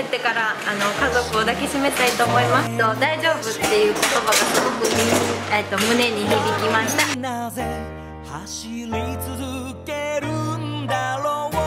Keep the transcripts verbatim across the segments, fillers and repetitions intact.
ってからあの家族を抱きしめたいと思います。と大丈夫っていう言葉がすごく、えっと、胸に響きました。 なぜ走り続けるんだろう。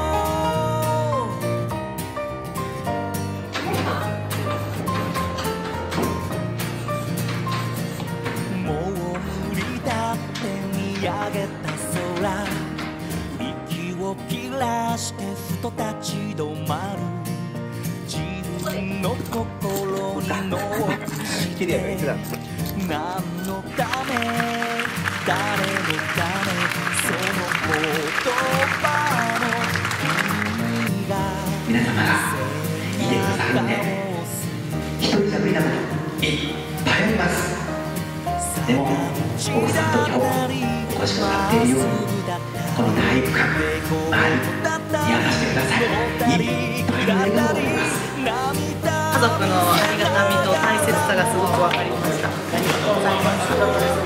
もう無理だって見上げた空、息を切らしてふと立ち止まる。自分の心にノックして何のため誰のため、その言葉の意味が皆様がいてくださるんで、一人じゃ無理なこといっぱいあります。でも僕さんと今日お越しくださっているように、この体育館周り見渡してください。いっぱいの笑顔があります。 家族のありがたみと大切さがすごく分かりました。ありがとうございます。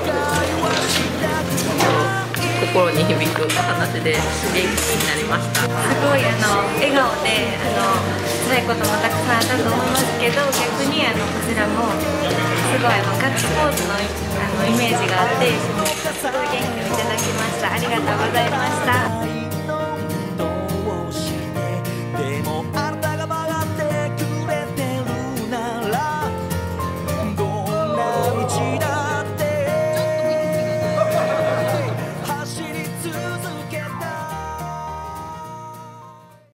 心に響くお話で元気になりました。すごいあの笑顔で、あの辛いこともたくさんあったと思いますけど、逆にあのこちらもすごいあのガッツポーズのあのイメージがあって、すごい元気をいただきました。ありがとうございました。